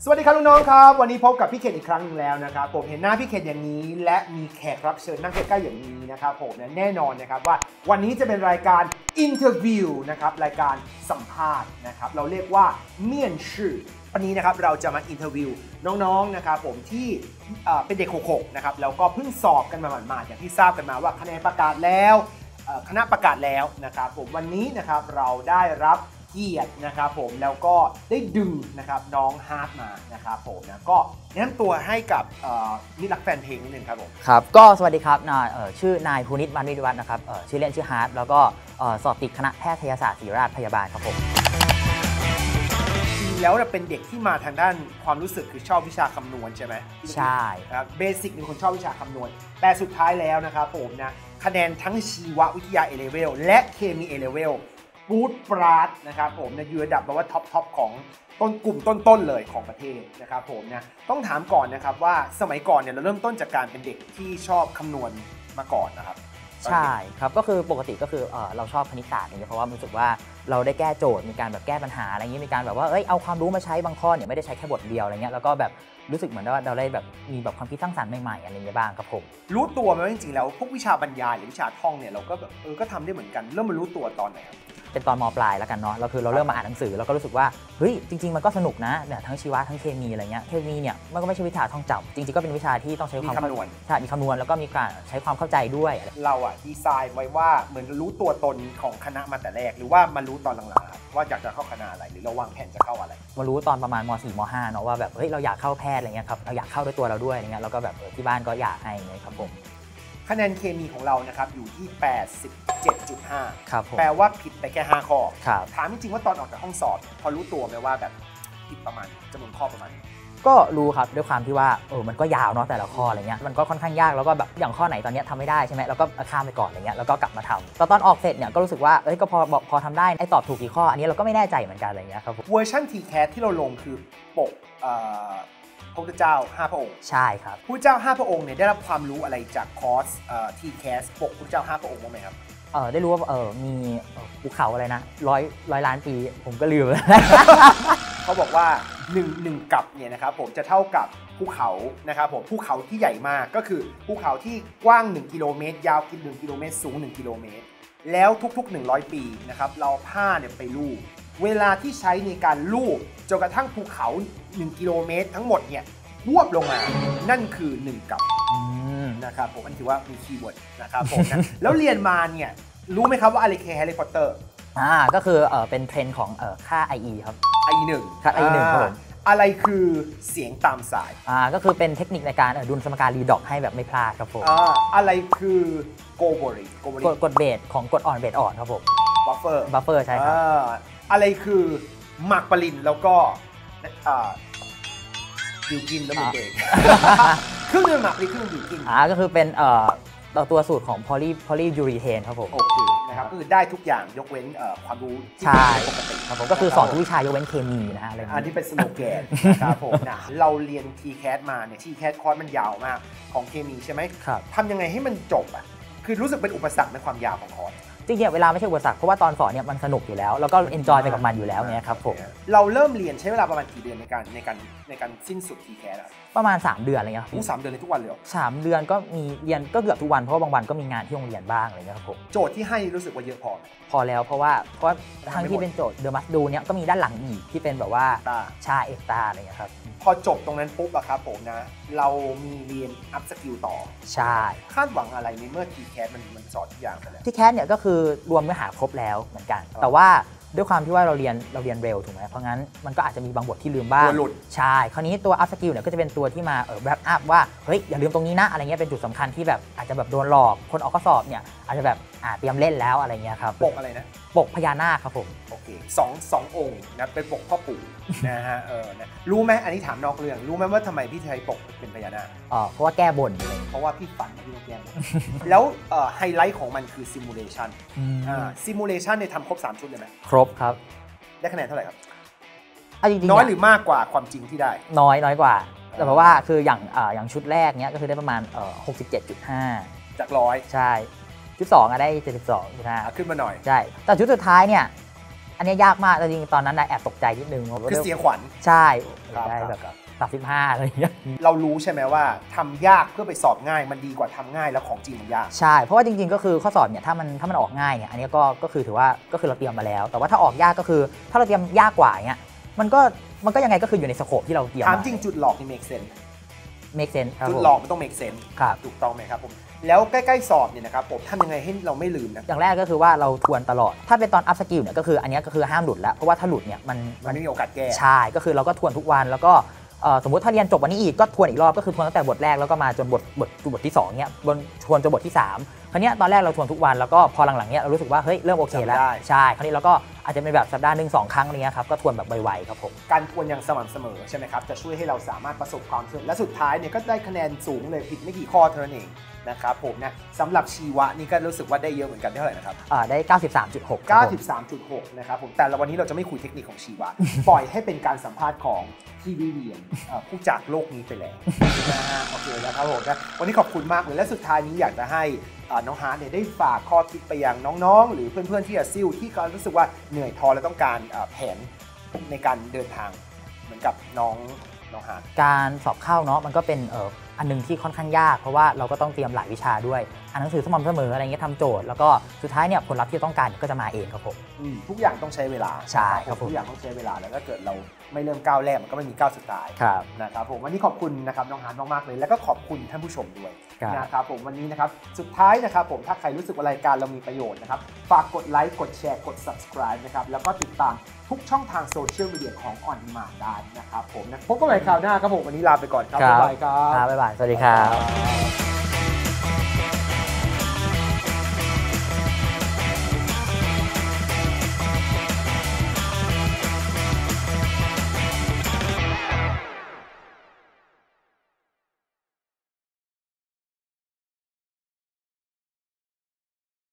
สวัสดีครับน้องๆครับวันนี้พบกับพี่เคนอีกครั้งหนึ่งแล้วนะครับผมเห็นหน้าพี่เคนอย่างนี้และมีแขกรับเชิญนั่งใกล้ๆอย่างนี้นะครับผมแน่นอนนะครับว่าวันนี้จะเป็นรายการอินเทอร์วิวนะครับรายการสัมภาษณ์นะครับเราเรียกว่าเมี่ยนชื่อวันนี้นะครับเราจะมาอินเทอร์วิวน้องๆนะครับผมที่เป็นเด็ก66นะครับแล้วก็เพิ่งสอบกันมาหมาดๆอย่างที่ทราบกันมาว่าคะแนนประกาศแล้วคณะประกาศแล้วนะครับผมวันนี้นะครับเราได้รับเกียรตินะครับผมแล้วก็ได้ดึงนะครับน้องฮาร์ดมานะครับผมนะก็แนะนำตัวให้กับมิตรรักแฟนเพลงนิดนึงครับผมครับก็สวัสดีครับนายชื่อนายภูนิตมานิวัฒน์นะครับชื่อเล่นชื่อฮาร์ดแล้วก็สอบติดคณะแพทยศาสตร์ศิริราชพยาบาลครับผมจริงแล้วเป็นเด็กที่มาทางด้านความรู้สึกคือชอบวิชาคำนวณใช่ไหมใช่ครับเบสิกเป็นคนชอบวิชาคำนวณแต่สุดท้ายแล้วนะครับผมนะคะแนนทั้งชีววิทยา A level และเคมี A levelฟู้ดปราดนะครับผมอยู่ระดับแบบว่าท็อปของกลุ่มต้นเลยของประเทศนะครับผมต้องถามก่อนนะครับว่าสมัยก่อนเราเริ่มต้นจากการเป็นเด็กที่ชอบคำนวณมาก่อนนะครับใช่ครับก็คือปกติก็คือเราชอบคณิตศาสตร์อย่างเงี้ยเพราะว่ารู้สึกว่าเราได้แก้โจทย์มีการแบบแก้ปัญหาอะไรเงี้ยมีการแบบว่าเอาความรู้มาใช้บางข้อเนี่ยไม่ได้ใช้แค่บทเดียวอะไรเงี้ยแล้วก็แบบรู้สึกเหมือนว่าเราได้แบบมีแบบความคิดสร้างสรรค์ใหม่ๆอะไรเงี้ยบ้างครับผมรู้ตัวไหมว่าจริงๆแล้วพวกวิชาบรรยายหรือวิชาท่องเนี่ยเราก็แบบก็ทำได้เหมือนกันเริ่มมารู้ตัวตอนไหนครับเป็นตอนม.ปลายแล้วกันเนาะเราคือเราเริ่มมาอ่านหนังสือแล้วก็รู้สึกว่าเฮ้ยจริงๆมันก็สนุกนะเนี่ยทั้งชีวะทั้งเคมีอะไรเงี้ยเคมีเนี่ยมันก็ไม่ใช่วิชาท่องจำจริงๆก็เป็นวิชาที่ต้องใช้ความคำนวณใช่มีคำนวณแล้วก็มีการใช้ความเข้าใจด้วยเราดีไซน์ไว้ว่าเหมือนรู้ตัวตนของคณะมาแต่แรกหรือว่ามารู้ตอนหลังๆว่าอยากจะเข้าคณะอะไรหรือเราวางแผนจะเข้าอะไรมารู้ตอนประมาณม.4 ม.5 เนาะว่าแบบเฮ้ยเราอยากเข้าแพทย์อะไรเงี้ยครับเราอยากเข้าด้วยตัวเราด้วยอะไรเงี้ยแล้วก็แบบที่บ้านก็อยากให้ไงครับผมคะแนนเคมีของเรานะครับอยู่ที่ 87.5 ครับแปลว่าผิดไปแค่5ข้อครับถามจริงๆว่าตอนออกจากห้องสอบพอรู้ตัวไหมว่าแบบผิดประมาณจำนวนข้อประมาณก็รู้ครับด้วยความที่ว่ามันก็ยาวเนาะแต่ละข้ออะไรเงี้ยมันก็ค่อนข้างยากแล้วก็แบบอย่างข้อไหนตอนนี้ทำไม่ได้ใช่ไหมแล้วก็ข้ามไปก่อนอะไรเงี้ยแล้วก็กลับมาทำตอนออกเสร็จเนี่ยก็รู้สึกว่าก็พอทำได้ตอบถูกกี่ข้ออันนี้เราก็ไม่แน่ใจเหมือนกันอะไรเงี้ยครับเวอร์ชัน TCAS ที่เราลงคือปกพระพุทธเจ้า5 พระองค์ใช่ครับพระพุทธเจ้า5 พระองค์เนี่ยได้รับความรู้อะไรจากคอร์สTCAS ปกพระพุทธเจ้า5 พระองค์บ้างไหมครับได้รู้ว่ามีภูเขาอะไรนะร้อยล้านปีผมก็ลืมเขาบอกว่า1 กับเนี่ยนะครับผมจะเท่ากับภูเขานะครับผมภูเขาที่ใหญ่มากก็คือภูเขาที่กว้าง1 กิโลเมตรยาว1 กิโลเมตรสูง1 กิโลเมตรแล้วทุกๆ100 ปีนะครับเราผ้าเนี่ยไปลูบเวลาที่ใช้ในการลูบจนกระทั่งภูเขา1 กิโลเมตรทั้งหมดเนี่ยบวบลงมานั่นคือ1 กับนะครับผมอันถือว่ามีคีย์เวิร์ดนะครับผมแล้วเรียนมาเนี่ยรู้ไหมครับว่าอะไรคือแฮร์รี่พอตเตอร์ก็คือเป็นเทรนด์ของค่า IE ครับ IE1 ค่า IE1 ครับผมอะไรคือเสียงตามสายก็คือเป็นเทคนิคในการดุลสมการรีดอกให้แบบไม่พลาดครับผมอะไรคือโกโบริกดเบสของกดอ่อนเบสอ่อนครับผมบัฟเฟอร์ใช่ครับอะไรคือหมากปรินแล้วก็บิวกินแล้วมือเบรกเครื่องดื่มหมากปรินเครื่องดื่มบิวกินก็คือเป็นตัวสูตรของพอลียูรีเทนครับผมโอเคนะครับก็คือได้ทุกอย่างยกเว้นความรู้ใช่ปกติครับผมก็คือสอนทุกวิชายกเว้นเคมีนะฮะอะไรอันนี้เป็นสโลแกนนะครับผมเราเรียน TCAS มาเนี่ย TCAS คอร์สมันยาวมากของเคมีใช่ไหมครับทำยังไงให้มันจบคือรู้สึกเป็นอุปสรรคในความยาวของคอร์สจริงๆเวลาไม่ใช่อุปสรรคเพราะว่าตอนสอนเนี่ยมันสนุกอยู่แล้วแล้วก็เอนจอยไปกับมันอยู่แล้วเนี่ยครับผมเราเริ่มเรียนใช้เวลาประมาณกี่เดือนในการสิ้นสุด TCAS ประมาณ3 เดือนอะไรเงี้ยครับ 3 เดือนเลยทุกวันเลย 3 เดือนก็มีเรียนก็เกือบทุกวันเพราะว่าบางวันก็มีงานที่โรงเรียนบ้างอะไรเงี้ยครับผมโจทย์ที่ให้รู้สึกว่าเยอะพอแล้วเพราะว่าทั้งที่เป็นโจทย์เดอะมัสดูเนี่ยก็มีด้านหลังอีกที่เป็นแบบว่าชาเอ็กตาอะไรเงี้ยครับพอจบตรงนั้นปุ๊บครับผมเรามีเรียนอัพสกิลต่อใช่คาดหวังอะไรในเมื่อ TCAS มันสอนทุกอย่างไปแล้ว TCAS เนี่ยก็คือรวมเนื้อหาครบแล้วเหมือนกันแต่ว่าด้วยความที่ว่าเราเรียนเร็วถูกไหมเพราะงั้นมันก็อาจจะมีบางบทที่ลืมบ้างใช่คราวนี้ตัว up skill เนี่ยก็จะเป็นตัวที่มาwrap up ว่าเฮ้ยอย่าลืมตรงนี้นะอะไรเงี้ยเป็นจุดสำคัญที่แบบอาจจะแบบโดนหลอกคนออกข้อสอบเนี่ยอาจจะแบบเตรียมเล่นแล้วอะไรเงี้ยครับปกอะไรนะปกพญานาคครับผมโอเคสององค์นะเป็นปกพ่อปู่นะฮะรู้ไหมอันนี้ถามนอกเรื่องรู้ไหมว่าทำไมพี่ใช้ปกเป็นพญานาคเพราะว่าแก้บนเพราะว่าพี่ฝันพี่ต้องแก้แล้วไฮไลท์ของมันคือซิมูเลชันเนี่ยทำครบ3 ชุดเลยไหมครบครับได้คะแนนเท่าไหร่ครับน้อยหรือมากกว่าความจริงที่ได้น้อยกว่าแต่เพราะว่าคืออย่างชุดแรกเนี้ยก็คือได้ประมาณ67.5 จาก100 ใช่ชุด2ได้72.5 ขึ้นมาหน่อยใช่แต่ชุดสุดท้ายเนี่ยอันนี้ยากมากจริงๆตอนนั้นแอบตกใจนิดนึงคือเสียขวัญใช่ได้แบบ35อะไรอย่างเงี้ยเรารู้ใช่ไหมว่าทำยากเพื่อไปสอบง่ายมันดีกว่าทำง่ายแล้วของจริงมันยากใช่เพราะว่าจริงๆก็คือข้อสอบเนี่ยถ้ามันออกง่ายเนี่ยอันนี้ก็คือถือว่าก็คือเราเตรียมมาแล้วแต่ว่าถ้าออกยากก็คือถ้าเราเตรียมยากกว่าเนี่ยมันก็ยังไงก็คืออยู่ในสโคปที่เราเตรียมถามจริงจุดหลอกนี่ make sense make sense จุดหลอกมันต้อง make sense ครับถูกต้องไหมครับผมแล้วใกล้ๆสอบเนี่ยนะครับผมทำยังไงให้เราไม่ลืมนะอย่างแรกก็คือว่าเราทวนตลอดถ้าเป็นตอน up skill เนี่ยก็คืออันนี้ก็คือห้ามหลุดแล้วเพราะว่าถ้าหลุดเนี่ยมันไม่มีโอกาสแก้ใช่ก็คือเราก็ทวนทุกวันแล้วก็สมมุติถ้าเรียนจบวันนี้อีกก็ทวนอีกรอบก็คือทวนตั้งแต่บทแรกแล้วก็มาจนบทที่2เนี่ยทวนจนบทที่3คราวนี้ตอนแรกเราทวนทุกวันแล้วก็พอหลังๆเนี่ยเรารู้สึกว่าเฮ้ยเริ่มโอเคแล้วใช่คราวนี้เราก็อาจจะเป็นแบบสัปดาห์นึง2 ครั้งอะไรเงี้ยครับก็ทวนแบบไวๆครับผมการทวนอย่างสม่ำเสมอใช่ไหมครับจะช่วยให้เราสามารถประสบความสำเร็จและสุดท้ายเนี่ยก็ได้คะแนนสูงเลยผิดไม่กี่ข้อเท่านั้นเองนะครับผมนะสำหรับชีวะนี่ก็รู้สึกว่าได้เยอะเหมือนกันเท่าไหร่นะครับได้ 93.6 นะครับผมแต่วันนี้เราจะไม่คุยเทคนิคของชีวะ ปล่อยให้เป็นการสัมภาษณ์ของพี่วิเวียนผู้จากโลกนี้ไปแล้วนะฮะโอเคนะครับผมนะวันนี้ขอบคุณมากเลยและสุดท้ายนี้อยากจะให้น้องฮาร์ดเนี่ยได้ฝากข้อคิดไปยังน้องๆหรือเพื่อนๆที่จะซิ่วที่เขารู้สึกว่าเหนื่อยท้อและต้องการแผนในการเดินทางเหมือนกับน้องฮาร์ดการสอบเข้าเนาะมันก็เป็นอันนึงที่ค่อนข้างยากเพราะว่าเราก็ต้องเตรียมหลายวิชาด้วยอ่านหนังสือสม่ำเสมออะไรเงี้ยทำโจทย์แล้วก็สุดท้ายเนี่ยผลลัพธ์ที่ต้องการก็จะมาเองครับผมทุกอย่างต้องใช้เวลาใช่ครับผมทุกอย่างต้องใช้เวลาแล้วถ้าเกิดเราไม่เริ่มก้าวแรกมันก็ไม่มีก้าวสุดท้ายนะครับผมวันนี้ขอบคุณนะครับน้องฮาร์ดมากๆเลยแล้วก็ขอบคุณท่านผู้ชมด้วยนะครับผมวันนี้นะครับสุดท้ายนะครับผมถ้าใครรู้สึกว่ารายการเรามีประโยชน์นะครับฝากกดไลค์กดแชร์กด subscribe นะครับแล้วก็ติดตามทุกช่องทางโซเชียลมีเดียของ On Demand ได้นะครับผมนะพบกันใหม่คราวหน้าครับผมวันนี้ลาไปก่อนครับบ๊ายบายครับบ๊ายบายสวัสดีครับ